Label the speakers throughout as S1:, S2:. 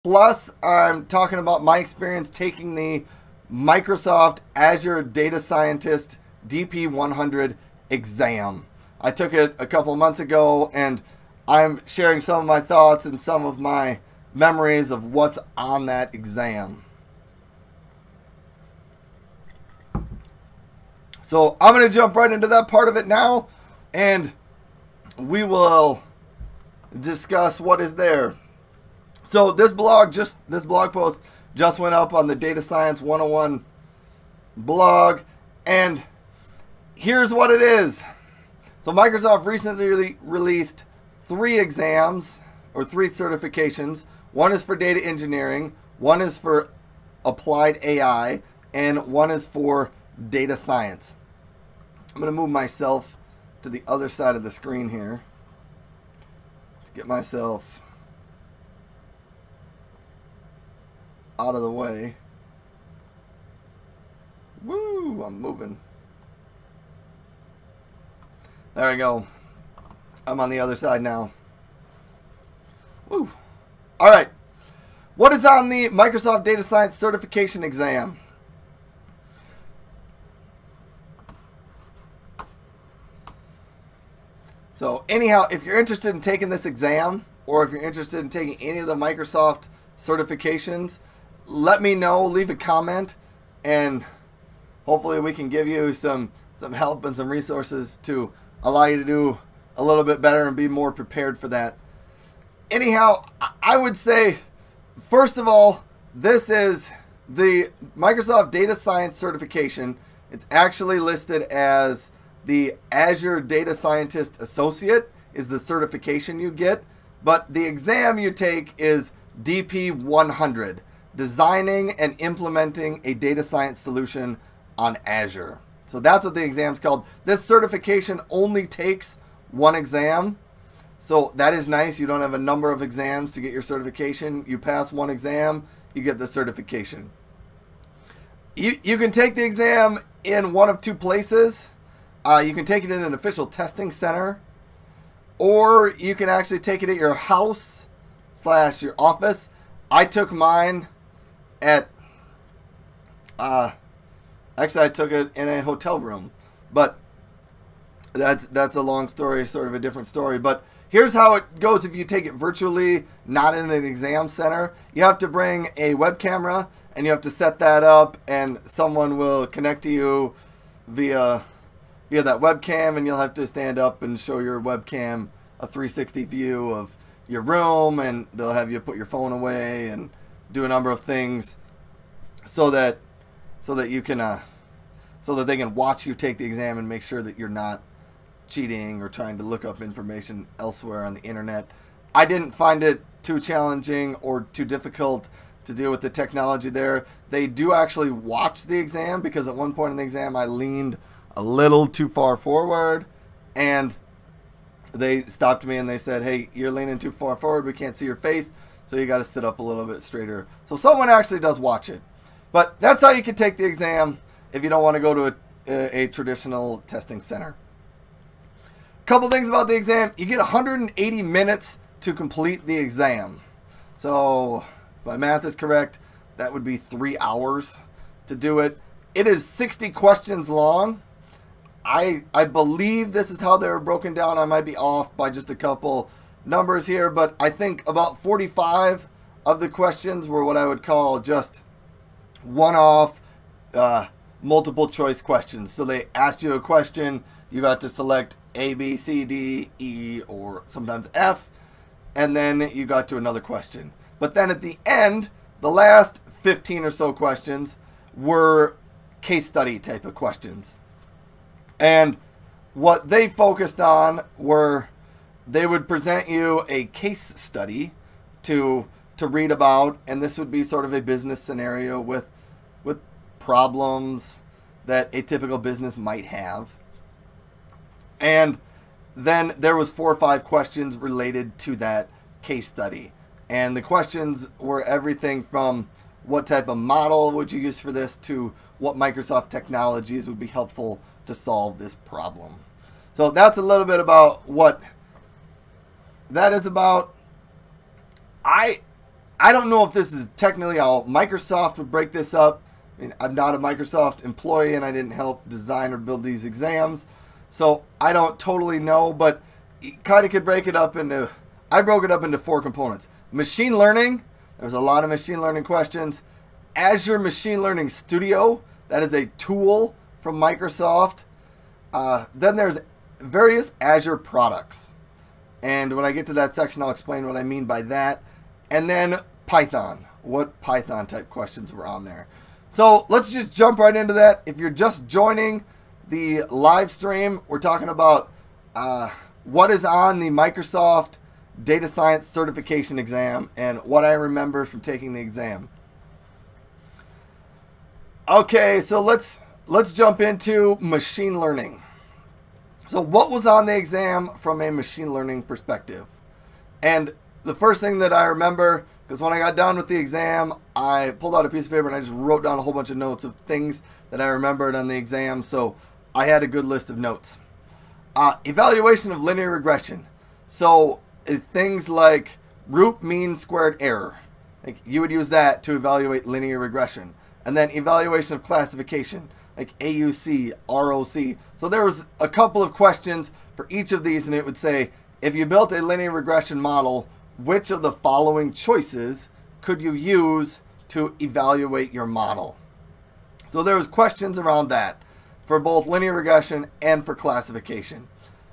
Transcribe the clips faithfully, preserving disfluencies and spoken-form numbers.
S1: Plus, I'm talking about my experience taking the Microsoft Azure Data Scientist D P one hundred exam. I took it a couple of months ago, and I'm sharing some of my thoughts and some of my memories of what's on that exam. So I'm going to jump right into that part of it now, and we will discuss what is there. So this blog, just this blog post just went up on the Data Science one oh one blog, and here's what it is. So Microsoft recently released three exams, or three certifications. One is for data engineering, one is for applied A I, and one is for data science. I'm going to move myself to the other side of the screen here to get myself out of the way. Woo, I'm moving. There we go. I'm on the other side now. Woo. All right. What is on the Microsoft Data Science Certification exam? So anyhow, if you're interested in taking this exam, or if you're interested in taking any of the Microsoft certifications, let me know, leave a comment, and hopefully we can give you some some help and some resources to allow you to do a little bit better and be more prepared for that. Anyhow, I would say, first of all, this is the Microsoft Data Science certification. It's actually listed as the Azure Data Scientist Associate is the certification you get, but the exam you take is D P one hundred, Designing and Implementing a Data Science Solution on Azure. So that's what the exam's called. This certification only takes one exam, so that is nice. You don't have a number of exams to get your certification. You pass one exam, you get the certification. You, you can take the exam in one of two places. Uh, you can take it in an official testing center, or you can actually take it at your house slash your office. I took mine at, uh, actually I took it in a hotel room, but that's, that's a long story, sort of a different story. But here's how it goes if you take it virtually, not in an exam center. You have to bring a web camera, and you have to set that up, and someone will connect to you via via that webcam, and you'll have to stand up and show your webcam a three sixty view of your room, and they'll have you put your phone away and do a number of things so that so that you can uh, so that they can watch you take the exam and make sure that you're not cheating or trying to look up information elsewhere on the internet. I didn't find it too challenging or too difficult to deal with the technology there. They do actually watch the exam, because at one point in the exam I leaned a little too far forward, and they stopped me and they said, hey, you're leaning too far forward, we can't see your face, so you got to sit up a little bit straighter. So someone actually does watch it. But that's how you can take the exam if you don't want to go to a, a, a traditional testing center. Couple things about the exam. You get one hundred eighty minutes to complete the exam. So if my math is correct, that would be three hours to do it. It is sixty questions long. I I believe this is how they were broken down. I might be off by just a couple numbers here, but I think about forty-five of the questions were what I would call just one-off uh, multiple choice questions. So they asked you a question, you got to select A, B, C, D, E, or sometimes F, and then you got to another question. But then at the end, the last fifteen or so questions were case study type of questions. And what they focused on were, they would present you a case study to to read about, and this would be sort of a business scenario with with problems that a typical business might have. And then there was four or five questions related to that case study. And the questions were everything from what type of model would you use for this to what Microsoft technologies would be helpful to solve this problem. So that's a little bit about what that is about. I I don't know if this is technically how Microsoft would break this up. I mean, I'm not a Microsoft employee and I didn't help design or build these exams. So I don't totally know, but you kind of could break it up into, I broke it up into four components. Machine learning, there's a lot of machine learning questions. Azure Machine Learning Studio, that is a tool from Microsoft. Uh, then there's various Azure products. And when I get to that section, I'll explain what I mean by that. And then Python, what Python type questions were on there. So let's just jump right into that. If you're just joining the live stream, we're talking about uh, what is on the Microsoft Data Science Certification exam and what I remember from taking the exam. Okay, so let's let's jump into machine learning. So what was on the exam from a machine learning perspective? And the first thing that I remember, because when I got done with the exam, I pulled out a piece of paper and I just wrote down a whole bunch of notes of things that I remembered on the exam. So I had a good list of notes. Uh, evaluation of linear regression. So uh, things like root mean squared error. Like you would use that to evaluate linear regression. And then evaluation of classification, like A U C, R O C. So there was a couple of questions for each of these, and it would say, if you built a linear regression model, which of the following choices could you use to evaluate your model? So there was questions around that for both linear regression and for classification.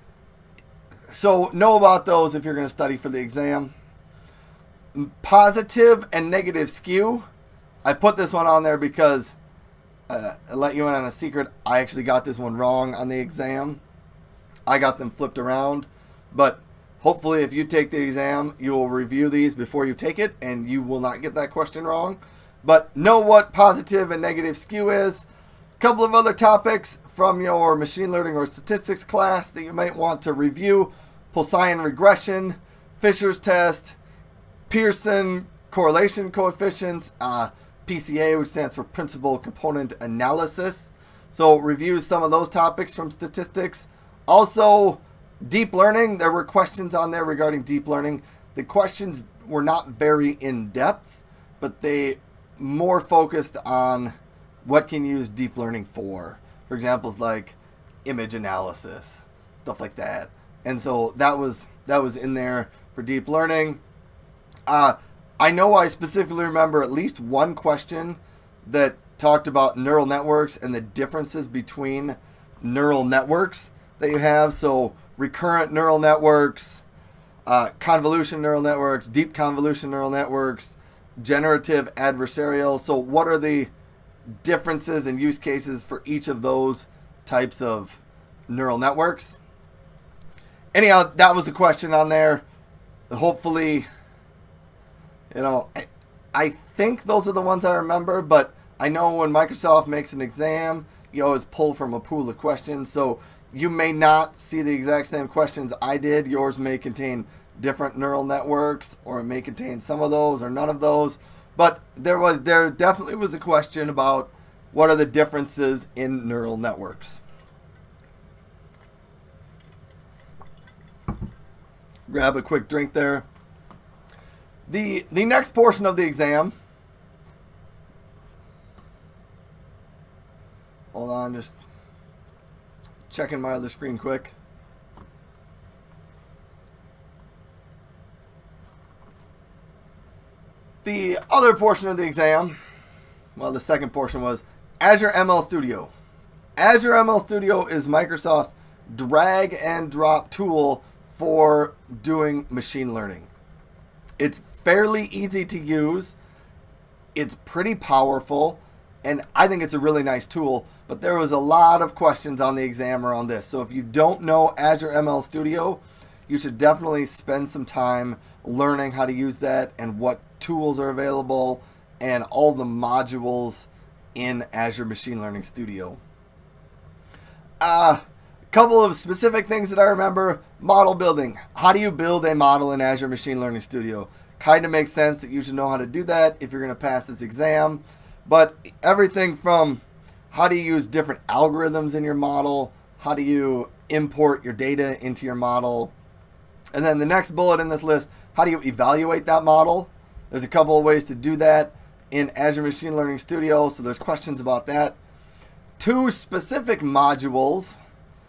S1: So know about those if you're going to study for the exam. Positive and negative skew. I put this one on there because uh, I let you in on a secret. I actually got this one wrong on the exam. I got them flipped around. But hopefully if you take the exam, you will review these before you take it and you will not get that question wrong. But know what positive and negative skew is. A couple of other topics from your machine learning or statistics class that you might want to review. Poisson regression, Fisher's test, Pearson correlation coefficients, uh, P C A, which stands for Principal Component Analysis. So review some of those topics from statistics. Also, deep learning. There were questions on there regarding deep learning. The questions were not very in-depth, but they more focused on what can you use deep learning for. For examples like image analysis, stuff like that. And so that was that was in there for deep learning. Uh, I know I specifically remember at least one question that talked about neural networks and the differences between neural networks that you have. So recurrent neural networks, uh, convolution neural networks, deep convolution neural networks, generative adversarial. So what are the differences and use cases for each of those types of neural networks? Anyhow, that was a question on there. Hopefully, you know, I, I think those are the ones I remember, but I know when Microsoft makes an exam, you always pull from a pool of questions. So you may not see the exact same questions I did. Yours may contain different neural networks, or it may contain some of those or none of those. But there was there definitely was a question about what are the differences in neural networks. Grab a quick drink there. The, the next portion of the exam, hold on, just checking my other screen quick. The other portion of the exam, well, the second portion was Azure M L Studio. Azure M L Studio is Microsoft's drag and drop tool for doing machine learning. It's fairly easy to use. It's pretty powerful, and I think it's a really nice tool, but there was a lot of questions on the exam around this. So if you don't know Azure M L Studio, you should definitely spend some time learning how to use that and what tools are available and all the modules in Azure Machine Learning Studio. Uh, a couple of specific things that I remember. Model building. How do you build a model in Azure Machine Learning Studio? Kind of makes sense that you should know how to do that if you're going to pass this exam. But everything from how do you use different algorithms in your model, how do you import your data into your model, and then the next bullet in this list, how do you evaluate that model? There's a couple of ways to do that in Azure Machine Learning Studio, so there's questions about that. Two specific modules,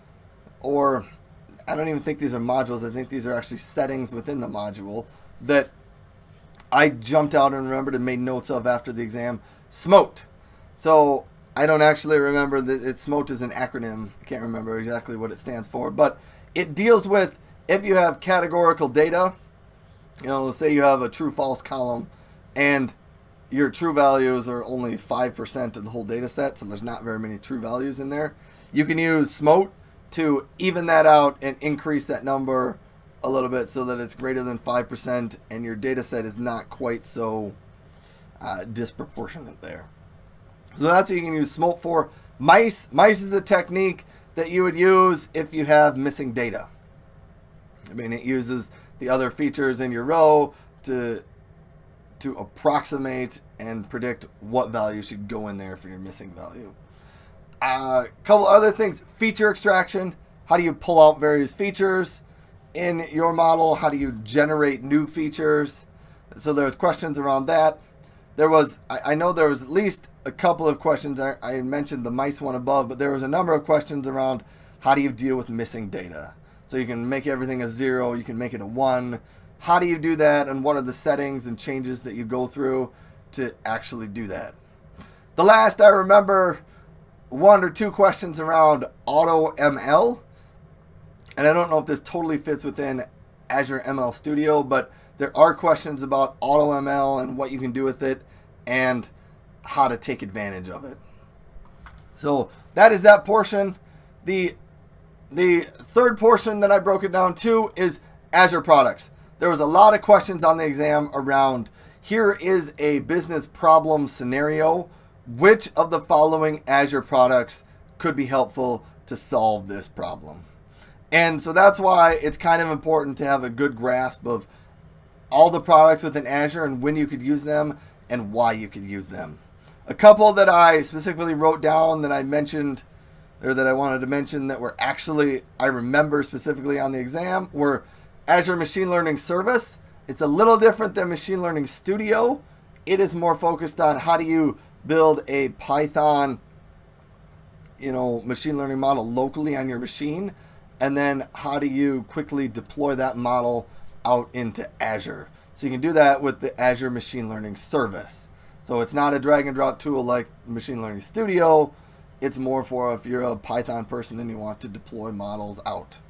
S1: or I don't even think these are modules, I think these are actually settings within the module that I jumped out and remembered and made notes of after the exam. SMOTE. So I don't actually remember that it, SMOTE is an acronym. I can't remember exactly what it stands for, but it deals with if you have categorical data, you know, say you have a true false column and your true values are only five percent of the whole data set, so there's not very many true values in there. You can use SMOTE to even that out and increase that number a little bit so that it's greater than five percent and your data set is not quite so uh, disproportionate there. So that's what you can use SMOTE for. Mice. Mice is a technique that you would use if you have missing data. I mean, it uses the other features in your row to to approximate and predict what value should go in there for your missing value. A uh, couple other things. Feature extraction. How do you pull out various features in your model? How do you generate new features? So there's questions around that. There was, I, I know there was at least a couple of questions. I, I mentioned the mice one above, but there was a number of questions around how do you deal with missing data? So you can make everything a zero, you can make it a one. How do you do that, and what are the settings and changes that you go through to actually do that? The last, I remember one or two questions around Auto M L. And I don't know if this totally fits within Azure M L Studio, but there are questions about Auto M L and what you can do with it and how to take advantage of it. So that is that portion. The, the third portion that I broke it down to is Azure products. There was a lot of questions on the exam around, here is a business problem scenario. Which of the following Azure products could be helpful to solve this problem? And so that's why it's kind of important to have a good grasp of all the products within Azure and when you could use them and why you could use them. A couple that I specifically wrote down that I mentioned, or that I wanted to mention that were actually, I remember specifically on the exam, were Azure Machine Learning Service. It's a little different than Machine Learning Studio. It is more focused on how do you build a Python, you know, machine learning model locally on your machine, and then how do you quickly deploy that model out into Azure. So you can do that with the Azure Machine Learning Service. So it's not a drag and drop tool like Machine Learning Studio. It's more for if you're a Python person and you want to deploy models out.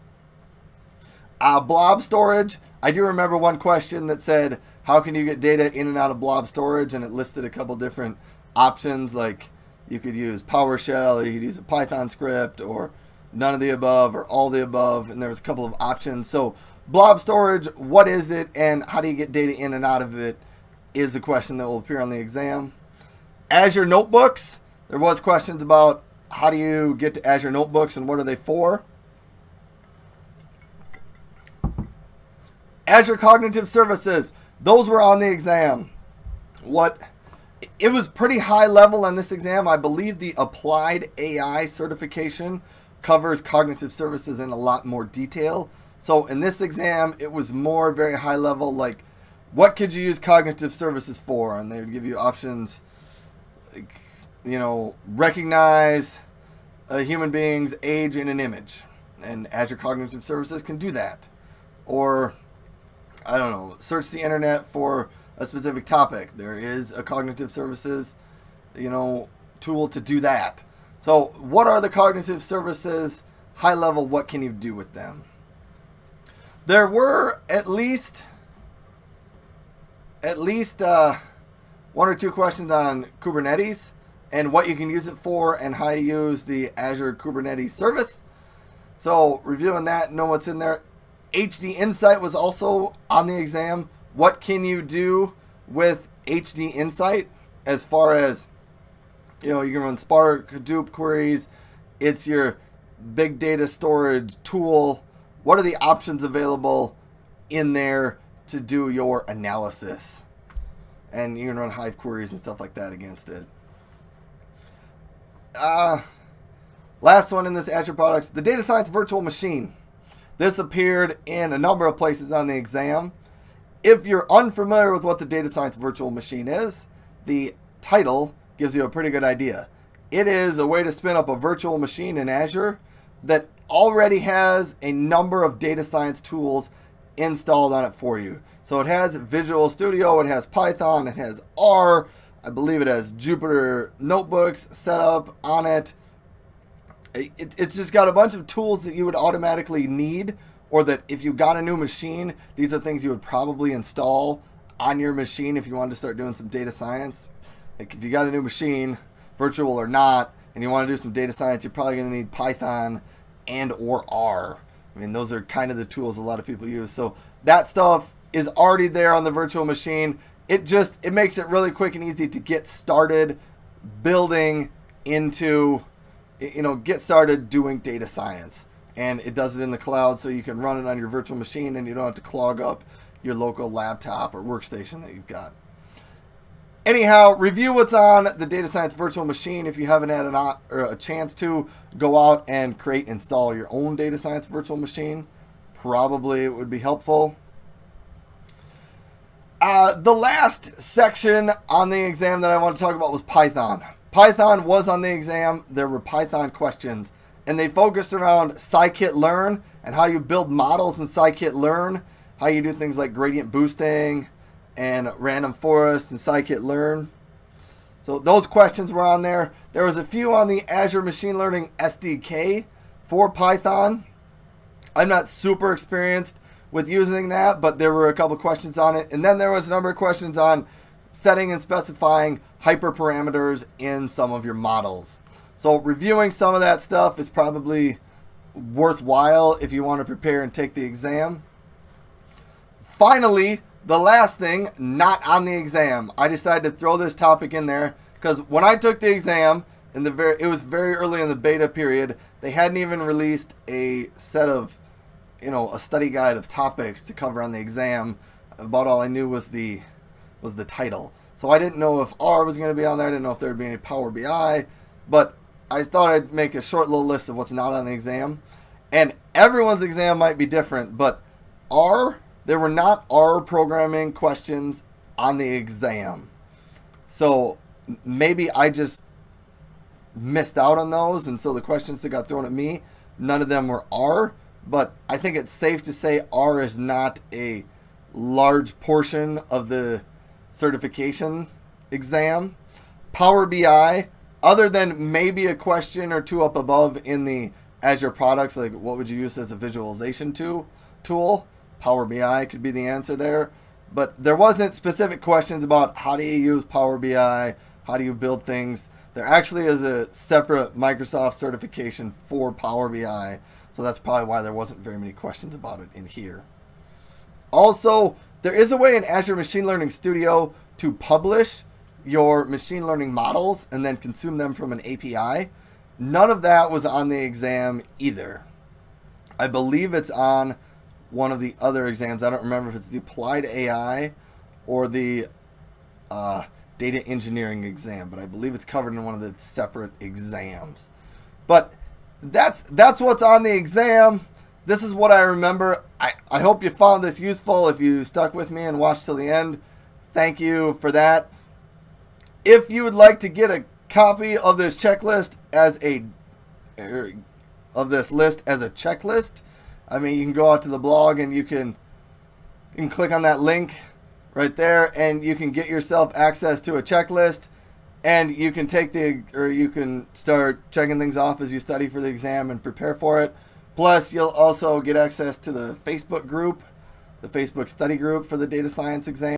S1: Uh, blob storage. I do remember one question that said, how can you get data in and out of blob storage? And it listed a couple different options, like you could use PowerShell, or you could use a Python script, or none of the above, or all the above. And there was a couple of options. So blob storage, what is it, and how do you get data in and out of it is a question that will appear on the exam. Azure Notebooks. There was questions about how do you get to Azure Notebooks and what are they for. Azure Cognitive Services, those were on the exam. What, it was pretty high level on this exam. I believe the Applied A I certification covers cognitive services in a lot more detail. So in this exam, it was more very high level, like what could you use cognitive services for? And they would give you options like, you know, recognize a human being's age in an image. And Azure Cognitive Services can do that. Or I don't know, search the internet for a specific topic. There is a cognitive services, you know, tool to do that. So what are the cognitive services? High level, what can you do with them? There were at least, at least uh, one or two questions on Kubernetes and what you can use it for and how you use the Azure Kubernetes service. So reviewing that, know what's in there. H D Insight was also on the exam. What can you do with H D Insight as far as, you know, you can run Spark, Hadoop queries. It's your big data storage tool. What are the options available in there to do your analysis? And you can run Hive queries and stuff like that against it. Uh, last one in this Azure products, the Data Science Virtual Machine. This appeared in a number of places on the exam. If you're unfamiliar with what the data science virtual machine is, the title gives you a pretty good idea. It is a way to spin up a virtual machine in Azure that already has a number of data science tools installed on it for you. So it has Visual Studio, it has Python, it has R, I believe it has Jupyter notebooks set up on it. it. It's just got a bunch of tools that you would automatically need, or that if you got a new machine, these are things you would probably install on your machine if you wanted to start doing some data science. Like if you got a new machine, virtual or not, and you want to do some data science, you're probably going to need Python and or R. I mean, those are kind of the tools a lot of people use. So that stuff is already there on the virtual machine. It just, it makes it really quick and easy to get started building into, you know, get started doing data science. And it does it in the cloud, so you can run it on your virtual machine and you don't have to clog up your local laptop or workstation that you've got. Anyhow, review what's on the data science virtual machine if you haven't had an, or a chance to go out and create and install your own data science virtual machine. Probably it would be helpful. Uh, the last section on the exam that I want to talk about was Python. Python was on the exam. There were Python questions, and they focused around scikit-learn and how you build models in scikit-learn, how you do things like gradient boosting and random forest and scikit-learn. So those questions were on there. There was a few on the Azure Machine Learning S D K for Python. I'm not super experienced with using that, but there were a couple questions on it. And then there was a number of questions on setting and specifying hyperparameters in some of your models. So reviewing some of that stuff is probably worthwhile if you want to prepare and take the exam. Finally, the last thing, not on the exam. I decided to throw this topic in there because when I took the exam, in the very, it was very early in the beta period. They hadn't even released a set of, you know, a study guide of topics to cover on the exam. About all I knew was the was the title. So I didn't know if R was going to be on there. I didn't know if there would be any Power B I, but I thought I'd make a short little list of what's not on the exam. And everyone's exam might be different, but R, there were not R programming questions on the exam. So maybe I just missed out on those, and so the questions that got thrown at me, none of them were R. But I think it's safe to say R is not a large portion of the certification exam. Power B I, other than maybe a question or two up above in the Azure products, like what would you use as a visualization tool, tool? Power B I could be the answer there. But there wasn't specific questions about how do you use Power B I, how do you build things. There actually is a separate Microsoft certification for Power B I, so that's probably why there wasn't very many questions about it in here. Also, there is a way in Azure Machine Learning Studio to publish your machine learning models and then consume them from an A P I. None of that was on the exam either. I believe it's on one of the other exams. I don't remember if it's the Applied A I or the uh, Data Engineering exam, but I believe it's covered in one of the separate exams. But that's that's what's on the exam. This is what I remember. I, I hope you found this useful. If you stuck with me and watched till the end, thank you for that. If you would like to get a copy of this checklist as a er, of this list as a checklist, I mean, you can go out to the blog and you can you can click on that link right there, and you can get yourself access to a checklist, and you can take the or you can start checking things off as you study for the exam and prepare for it. Plus, you'll also get access to the Facebook group, the Facebook study group for the data science exam.